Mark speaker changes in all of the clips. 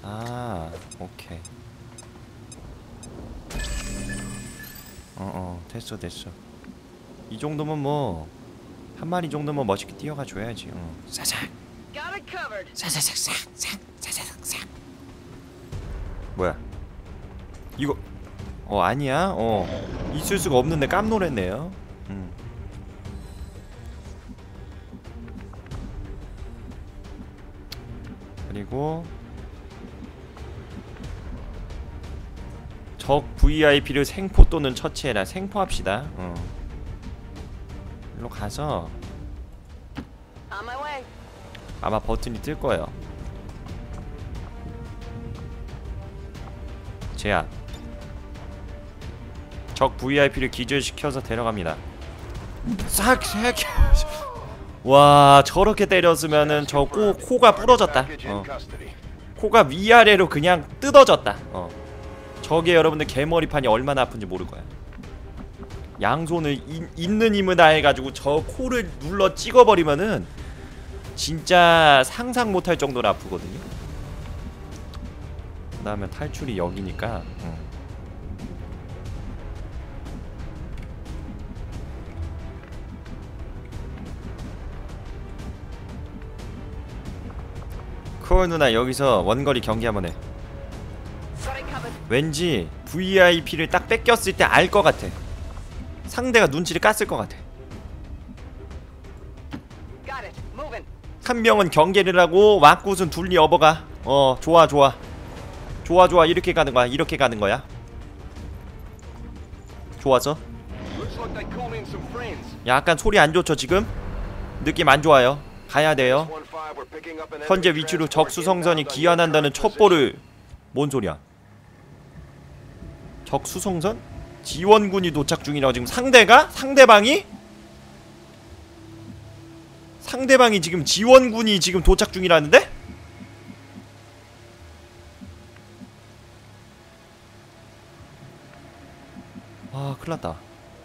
Speaker 1: 아, 오케이. 됐어 됐어. 이 정도면 뭐 한 마리 정도면 멋있게 뛰어가 줘야지. 사삭 사삭삭삭 사삭삭. 뭐야 이거? 아니야. 있을 수가 없는데 깜놀했네요. 그리고 적 VIP를 생포 또는 처치해라. 생포합시다. 일로 가서 아마 버튼이 뜰 거예요. 제압. 적 VIP를 기절시켜서 데려갑니다. 싹! 와, 저렇게 때렸으면은 저 코가 부러졌다. 코가 위아래로 그냥 뜯어졌다. 저게 여러분들 개머리판이 얼마나 아픈지 모를 거야. 양손을 있는 힘을 다해가지고 저 코를 눌러 찍어버리면은 진짜 상상 못할 정도로 아프거든요. 그 다음에 탈출이 여기니까. 코어 누나 여기서 원거리 경기 한번 해. 왠지 VIP를 딱 뺏겼을 때 알 것 같아. 상대가 눈치를 깠을 것 같아. 한 명은 경계를 하고 왁굿은 둘리 업어가. 좋아 좋아 좋아 좋아. 이렇게 가는 거야. 이렇게 가는 거야. 좋았어. 약간 소리 안 좋죠 지금? 느낌 안 좋아요. 가야 돼요. 현재 위치로 적 수송선이 기환한다는 첩보를. 뭔 소리야? 적 수송선? 지원군이 도착 중이라고. 지금 상대방이 지금 지원군이 지금 도착 중이라는데? 아, 큰일났다.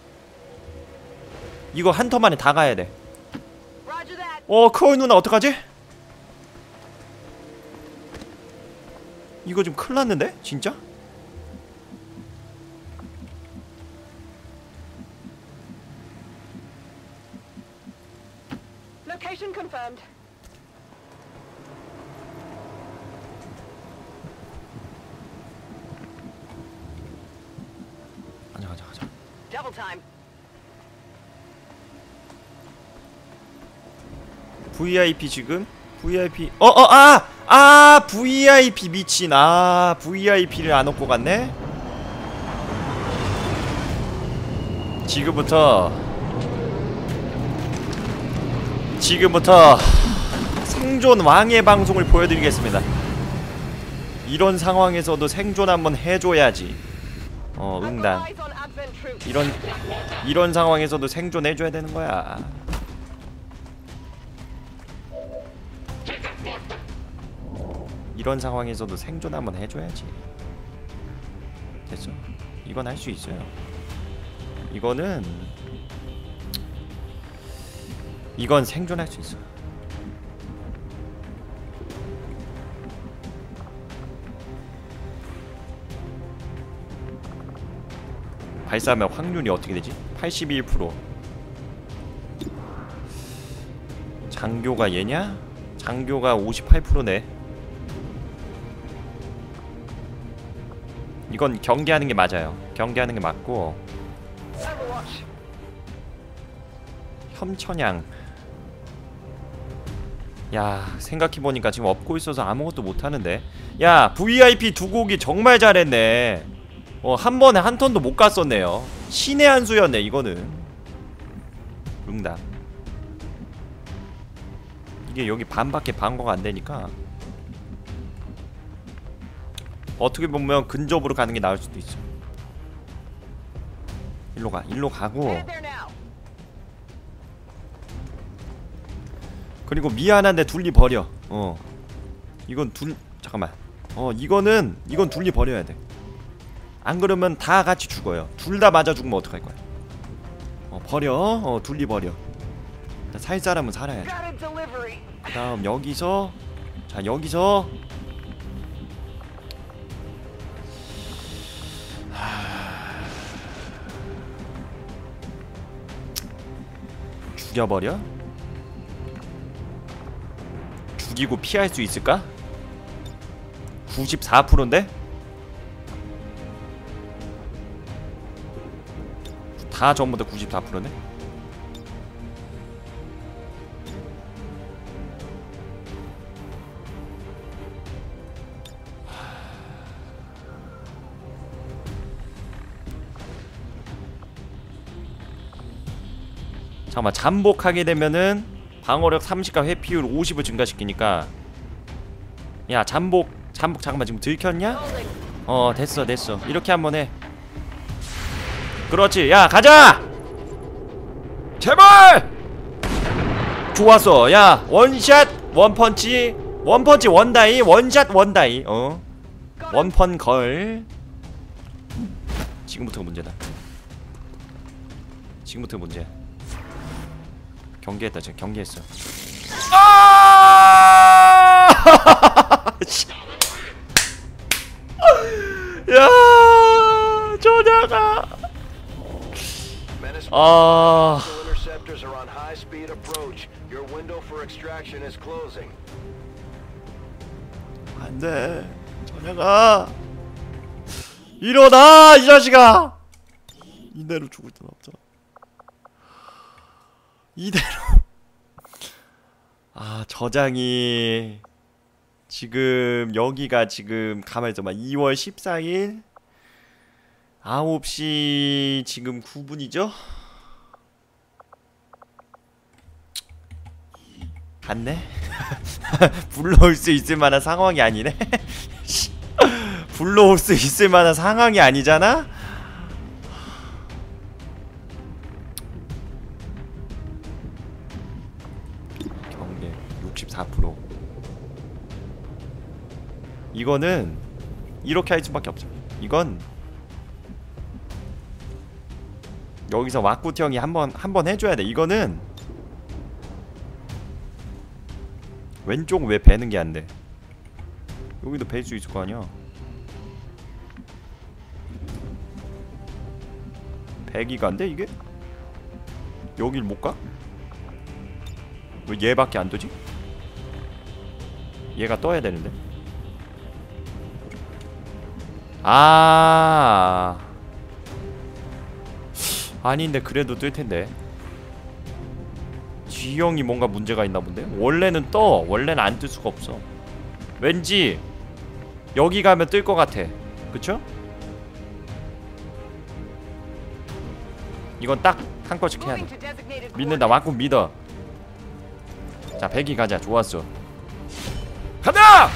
Speaker 1: 이거 한 턴 만에 다 가야 돼. 크로이 누나 어떡하지? 이거 좀 큰일났는데? 진짜?
Speaker 2: Location confirmed.
Speaker 1: 가자.
Speaker 2: Double time.
Speaker 1: VIP 지금? VIP VIP 미친. VIP를 안 얻고 갔네? 지금부터 생존 왕의 방송을 보여드리겠습니다. 이런 상황에서도 생존 한번 해줘야지. 응당. 이런 상황에서도 생존해줘야 되는 거야. 이런 상황에서도 생존 한번 해줘야지. 됐어. 이건 할 수 있어요. 이건 생존할 수 있어. 발사하면 확률이 어떻게 되지? 81%. 장교가 얘냐? 장교가 58%네. 이건 경계하는 게 맞아요. 경계하는 게 맞고. 혐천양. 야, 생각해보니까 지금 업고 있어서 아무것도 못하는데. 야, VIP 두고 오기 정말 잘했네. 한 번에 한 턴도 못 갔었네요. 신의 한 수였네 이거는. 응답. 이게 여기 반밖에 방어가 안 되니까 어떻게 보면 근접으로 가는 게 나을 수도 있어. 일로 가고. 그리고 미안한데 둘리 버려. 이건 잠깐만. 이건 둘리 버려야 돼. 안 그러면 다 같이 죽어요. 둘 다 맞아 죽으면 어떡할 거야? 버려. 둘리 버려. 살 사람은 살아야지. 그 다음 여기서 죽여버려? 죽이고 피할 수 있을까? 94%인데? 다 전부 다 94%네? 잠깐만, 잠복하게 되면은 방어력 30과 회피율 50을 증가시키니까. 야, 잠복 잠깐만, 지금 들켰냐? 됐어 이렇게 한번 해. 그렇지. 야, 가자! 제발! 좋았어. 야, 원샷 원펀치 원다이, 원샷 원다이. 원펀 걸. 지금부터가 문제다. 지금부터가 문제야. 경계했다. 지금 경계했어. 아! 야, 조냐가. 안돼, 조냐가. 일어나, 이 자식아. 이대로 죽을 땐 없잖아. 이대로. 저장이 지금 여기가 지금 가만히 있어봐. 2월 14일 9시 지금 9분이죠? 갔네? 불러올 수 있을 만한 상황이 아니네? 불러올 수 있을 만한 상황이 아니잖아? 경계 64%. 이거는 이렇게 할 수밖에 없죠. 이건 여기서 왁구티 형이 한번 해줘야 돼. 이거는 왼쪽 왜 베는 게 안 돼? 여기도 벨 수 있을 거 아니야. 배기가 안 돼 이게? 여길 못 가? 왜 얘밖에 안 뜨지? 얘가 떠야 되는데. 아닌데 그래도 뜰 텐데. G형이 뭔가 문제가 있나 본데? 원래는 떠. 원래는 안 뜰 수가 없어. 왠지 여기 가면 뜰 것 같아. 그쵸? 이건 딱 한 건씩 해야 돼. 믿는다. 완전 믿어. 자, 배기 가자. 좋았어. 가자!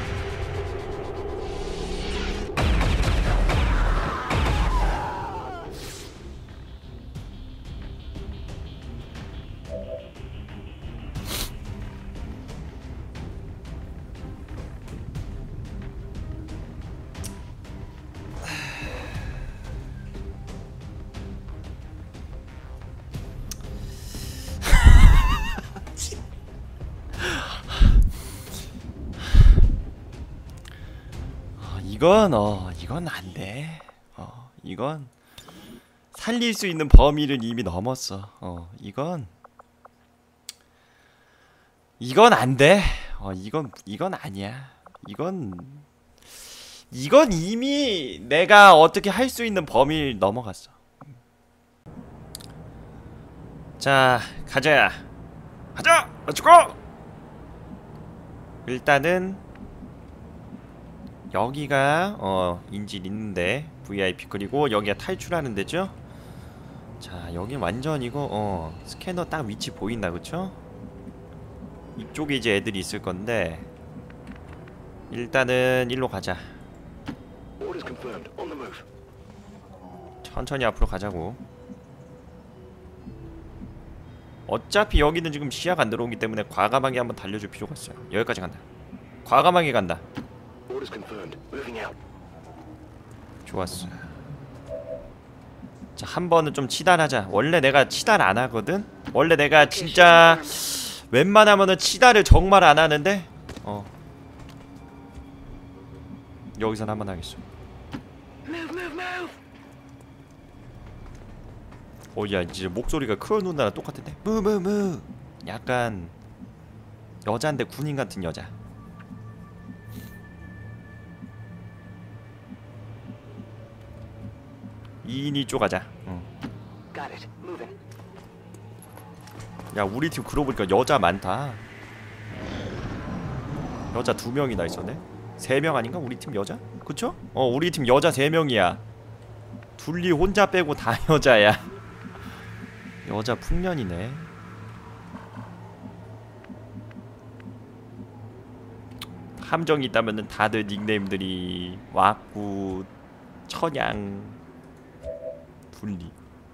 Speaker 1: 이건 안 돼. 이건 살릴 수 있는 범위를 이미 넘었어. 이건 안 돼. 이건 아니야. 이건 이미 내가 어떻게 할 수 있는 범위를 넘어갔어. 자, 가자. 렛츠고! 일단은 여기가 인질 있는데 VIP, 그리고 여기가 탈출하는 데죠. 자, 여기 완전 이거 스캐너 딱 위치 보인다. 그쵸? 이쪽에 이제 애들이 있을 건데 일단은 일로 가자. 천천히 앞으로 가자고. 어차피 여기는 지금 시야가 안 들어오기 때문에 과감하게 한번 달려줄 필요가 있어요. 여기까지 간다. 과감하게 간다. 좋았어. 자, 한 번은 좀 치달하자. 원래 내가 치달 안 하거든? 원래 내가 진짜 웬만하면은 치달을 정말 안 하는데 여기선 한번 하겠어. 야 이제 목소리가 큰 누나랑 똑같은데. 무무무. 약간 여자인데 군인 같은 여자. 2인 2조 가자.
Speaker 2: Got it. Moving.
Speaker 1: 야 우리 팀 그러고 보니까 여자 많다. 여자 2명이나 있었네. 3명 아닌가? 우리 팀 여자? 그쵸? 우리 팀 여자 3명이야. 둘리 혼자 빼고 다 여자야. 여자 풍년이네. 함정이 있다면은 다들 닉네임들이 왁구, 천양, 둘리.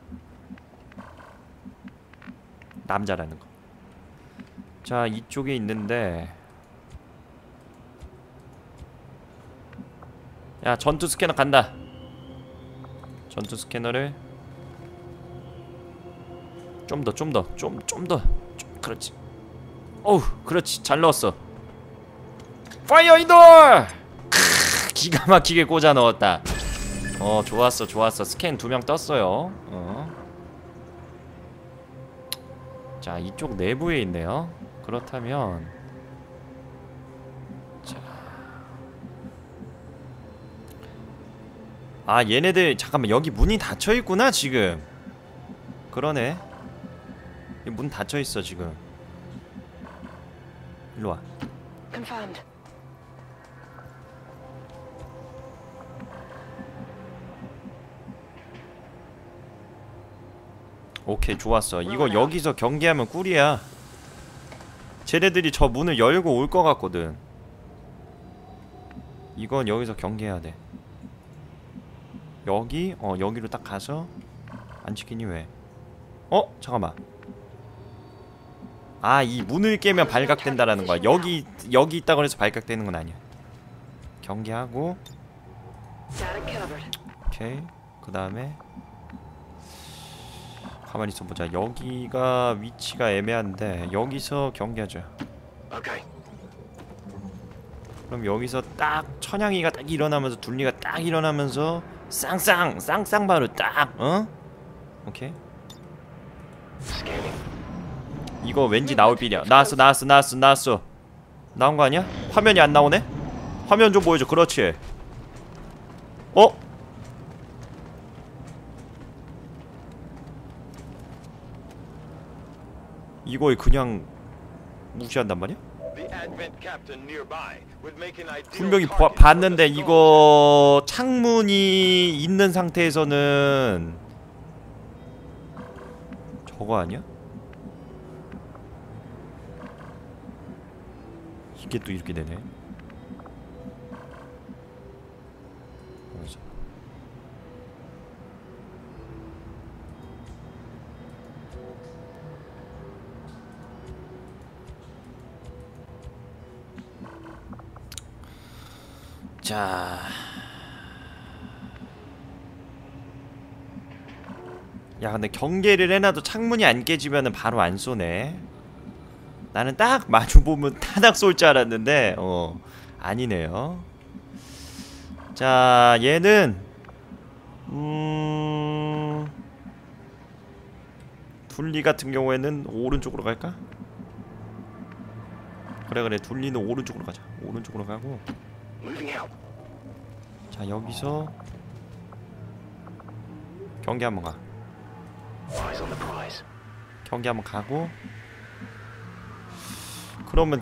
Speaker 1: 남자라는 거. 자 이쪽에 있는데 야 전투 스캐너 간다. 전투 스캐너를 좀 더 그렇지. 어우 그렇지 잘 넣었어. 파이어 인돌! 기가 막히게 꽂아 넣었다. 좋았어 스캔 2명 떴어요. 자 이쪽 내부에 있네요. 그렇다면 자 얘네들 잠깐만 여기 문이 닫혀있구나 지금. 그러네. 문 닫혀있어 지금. 일로와.
Speaker 2: Confirmed.
Speaker 1: 오케이 좋았어. 이거 여기서 경계하면 꿀이야. 쟤네들이 저 문을 열고 올 것 같거든. 이건 여기서 경계해야 돼. 여기? 여기로 딱 가서 안 지키니 왜? 잠깐만. 이 문을 깨면 발각된다라는 거야. 여기 있다고 해서 발각되는 건 아니야. 경계하고. 오케이. 그 다음에 가만히 있어보자. 여기가 위치가 애매한데 여기서 경계하자. 그럼 여기서 딱 천양이가 딱 일어나면서 둘리가 딱 일어나면서 쌍쌍바로 딱 오케이. 이거 왠지 나올 빌이야. 나왔어. 나온 거 아니야? 화면이 안 나오네? 화면 좀 보여줘. 그렇지. 이걸 그냥 무시한단 말이야? 분명히 봤는데 이거 창문이 있는 상태에서는 저거 아니야? 이게 또 이렇게 되네. 자, 야 근데 경계를 해놔도 창문이 안 깨지면은 바로 안 쏘네. 나는 딱 마주보면 타닥 쏠 줄 알았는데 아니네요. 자 얘는 둘리 같은 경우에는 오른쪽으로 갈까? 그래 둘리는 오른쪽으로 가자. 오른쪽으로 가고. 자 여기서 경계 한번 가. 경계 한번 가고. 그러면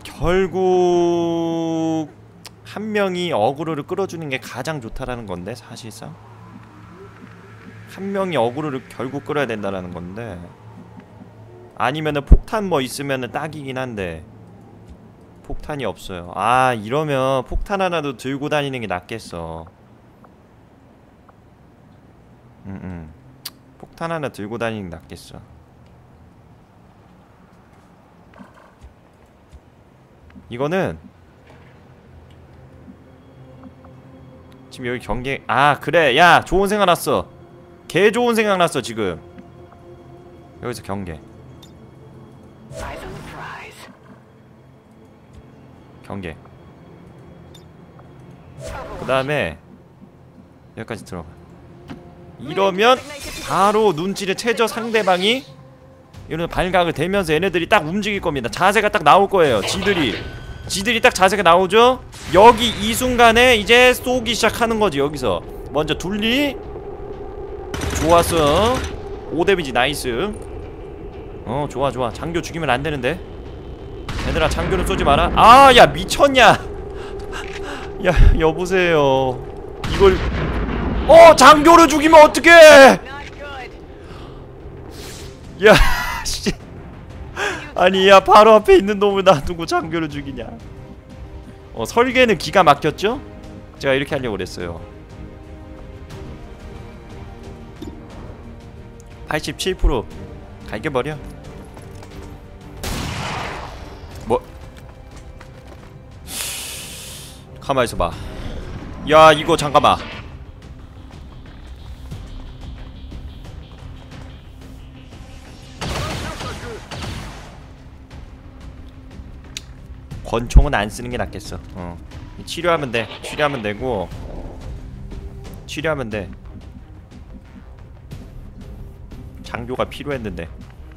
Speaker 1: 결국 한 명이 어그로를 끌어주는 게 가장 좋다라는 건데 사실상 한 명이 어그로를 결국 끌어야 된다라는 건데 아니면은 폭탄 뭐 있으면은 딱이긴 한데 폭탄이 없어요. 이러면 폭탄 하나도 들고 다니는 게 낫겠어. 폭탄 하나 들고 다니는 게 낫겠어. 이거는 지금 여기 경계. 그래 야 좋은 생각 났어. 개 좋은 생각 났어 지금. 여기서 경계. 경계. 그 다음에 여기까지 들어가. 이러면 바로 눈치를 채죠 상대방이. 이런 발각을 대면서 얘네들이 딱 움직일 겁니다. 자세가 딱 나올 거예요. 지들이 딱 자세가 나오죠. 여기 이 순간에 이제 쏘기 시작하는 거지. 여기서 먼저 둘리. 좋았어. 5데미지 나이스. 좋아 좋아. 장교 죽이면 안 되는데. 얘들아 장교는 쏘지 마라. 아 야 미쳤냐. 야 여보세요. 이걸 장교를 죽이면 어떡해. 야 씨. 아니 야 바로 앞에 있는 놈을 놔두고 장교를 죽이냐. 설계는 기가 막혔죠? 제가 이렇게 하려고 그랬어요. 87% 갈겨버려. 뭐 가만히 있어봐. 야 이거 잠깐만. 권총은 안 쓰는 게 낫겠어. 치료하면 돼. 치료하면 되고. 치료하면 돼. 장교가 필요했는데.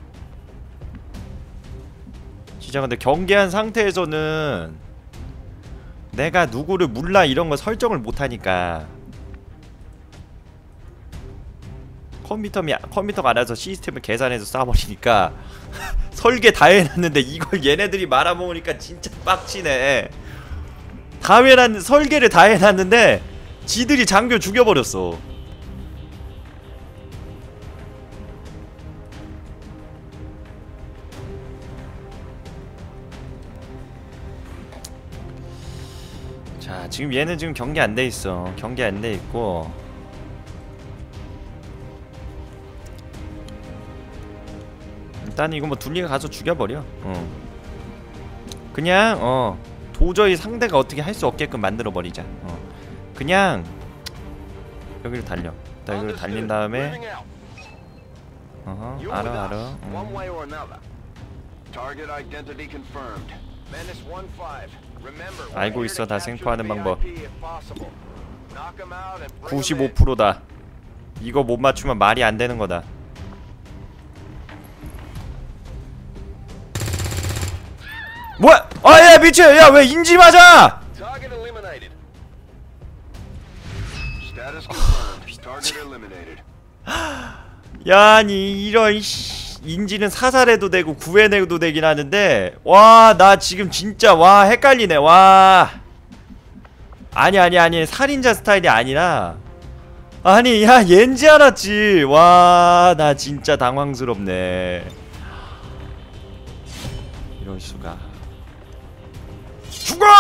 Speaker 1: 진짜 근데 경계한 상태에서는 내가 누구를 몰라 이런 거 설정을 못하니까 컴퓨터가 알아서 시스템을 계산해서 쏴버리니까 설계 다 해놨는데 이걸 얘네들이 말아먹으니까 진짜 빡치네. 설계를 다 해놨는데 지들이 장교 죽여버렸어. 자 지금 얘는 지금 경계 안 돼있어. 경계 안 돼있고 일단 이거 뭐 둘리가 가서 죽여버려. 그냥 도저히 상대가 어떻게 할 수 없게끔 만들어버리자. 그냥 여기로 달려. 나 여기로 달린 다음에 알아. 알고 있어. 다 생포하는 방법. 95%다. 이거 못 맞추면 말이 안 되는 거다. 뭐야? 야 미쳐. 야 왜 인지 맞아? 야 아니 이런 인지는 사살해도 되고 구해내도 되긴 하는데 와 나 지금 진짜 와 헷갈리네. 와 아니 살인자 스타일이 아니라 아니 야 옌지 알았지. 와 나 진짜 당황스럽네. 이럴 수가. 죽어!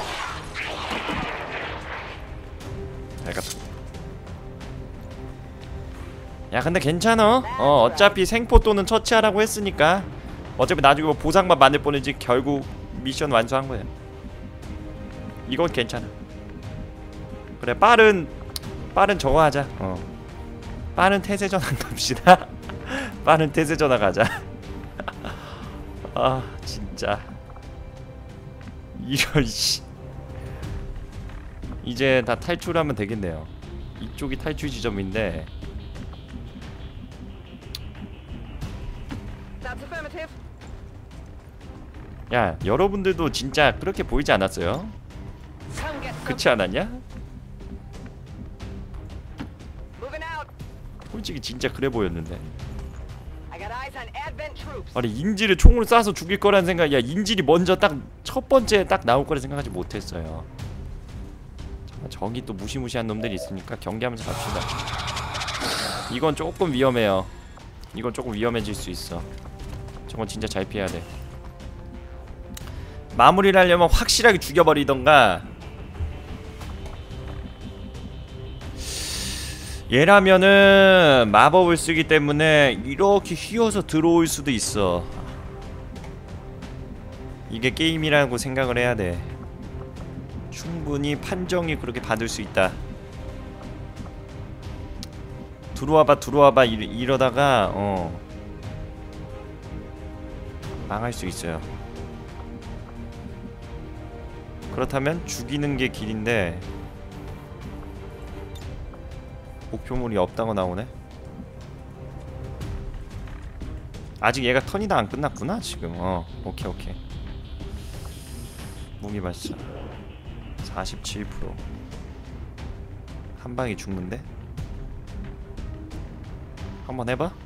Speaker 1: 야 근데 괜찮아. 어차피 생포 또는 처치하라고 했으니까 어차피 나중에 뭐 보상만 만들 뻔했지 결국 미션 완수한 거야. 이건 괜찮아. 그래 빠른 저거 하자. 빠른 태세전환 갑시다. 빠른 태세전환 가자. 아 진짜 이런 씨. 이제 다 탈출하면 되겠네요. 이쪽이 탈출 지점인데 야 여러분들도 진짜 그렇게 보이지 않았어요? 그렇지 않았냐? 솔직히 진짜 그래 보였는데. 아니 인질을 총으로 쏴서 죽일 거란 생각. 야 인질이 먼저 딱 첫 번째 딱 나올 거라 생각하지 못했어요. 잠깐 저기 또 무시무시한 놈들이 있으니까 경계하면서 갑시다. 이건 조금 위험해요. 이건 조금 위험해질 수 있어. 저건 진짜 잘 피해야 돼. 마무리를 하려면 확실하게 죽여버리던가. 얘라면은 마법을 쓰기 때문에 이렇게 휘어서 들어올 수도 있어. 이게 게임이라고 생각을 해야 돼. 충분히 판정이 그렇게 받을 수 있다. 들어와봐 이러다가 망할 수 있어요. 그렇다면 죽이는 게 길인데 목표물이 없다고 나오네. 아직 얘가 턴이 다 안 끝났구나 지금. 오케이 오케이. 무기 발사 47%. 한 방에 죽는데? 한번 해봐.